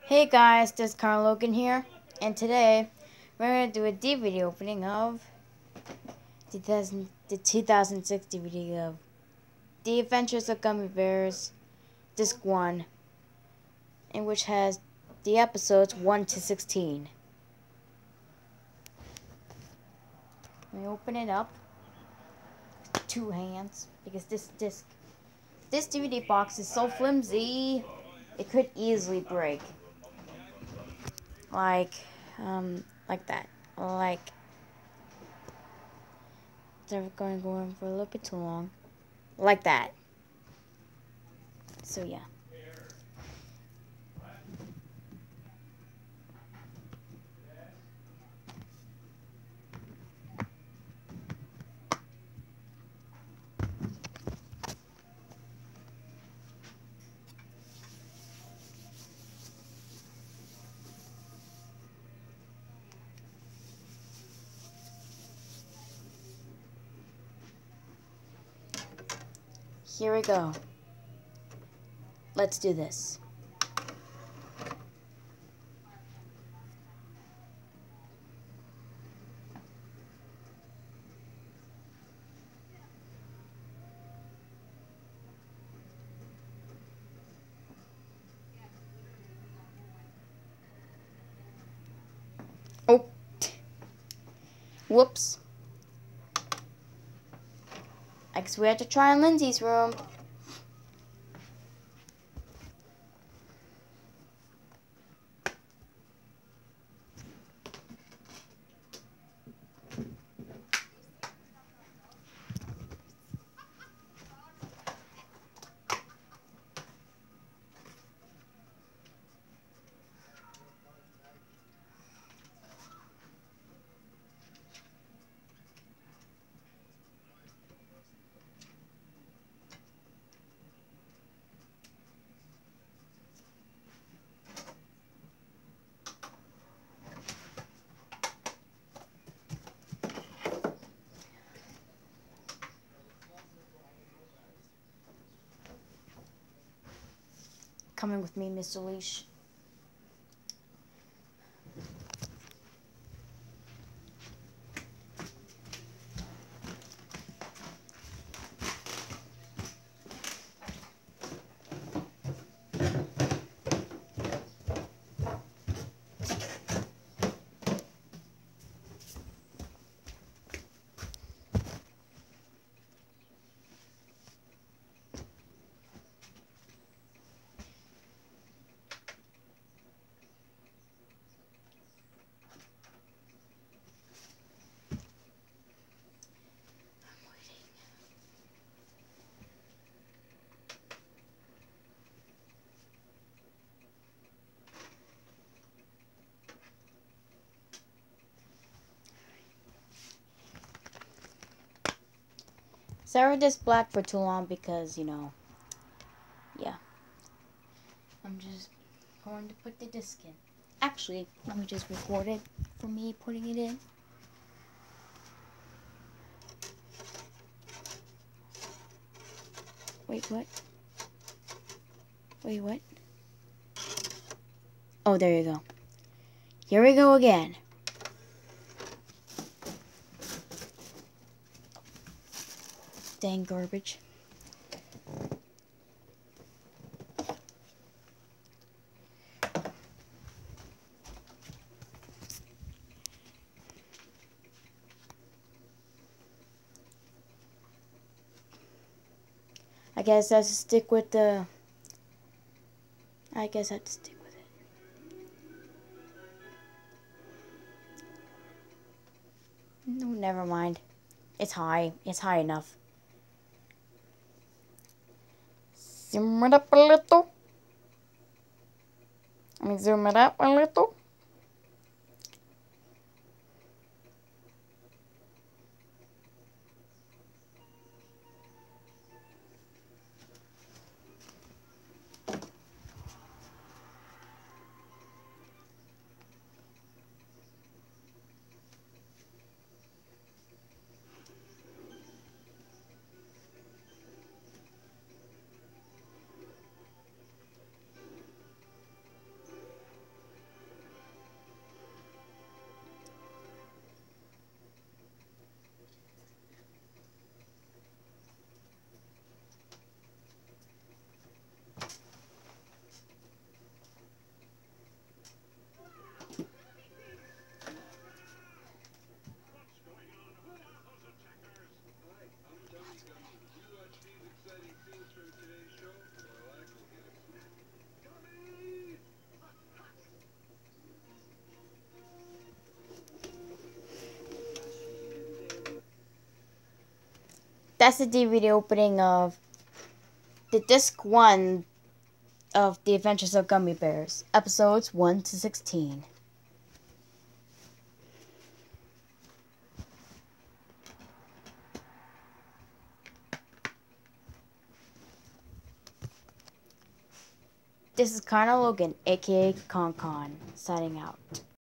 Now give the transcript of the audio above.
Hey guys, this is Carl Logan here, and today we're going to do a DVD opening of the 2006 DVD of The Adventures of Gummi Bears, Disc 1, in which has the episodes 1 to 16. Let me open it up with two hands, because this DVD box is so flimsy, it could easily break. Like that. They're going for a little bit too long. Like that. So yeah. Here we go. Let's do this. Oh. Whoops. I guess we have to try in Lindsay's room. Coming with me, Mr. Leash. Sarah this black for too long because, yeah. I'm just going to put the disc in. Actually, let me just record it for me putting it in. Wait, what? Wait, what? Oh, there you go. Here we go again. Dang garbage. I guess I have to stick with the... I guess I have to stick with it. No, never mind. It's high. It's high enough. Zoom it up a little. Let me zoom it up a little. that's the DVD opening of the disc 1 of The Adventures of Gummi Bears, episodes 1 to 16. This is Connor Logan, aka Con, signing out.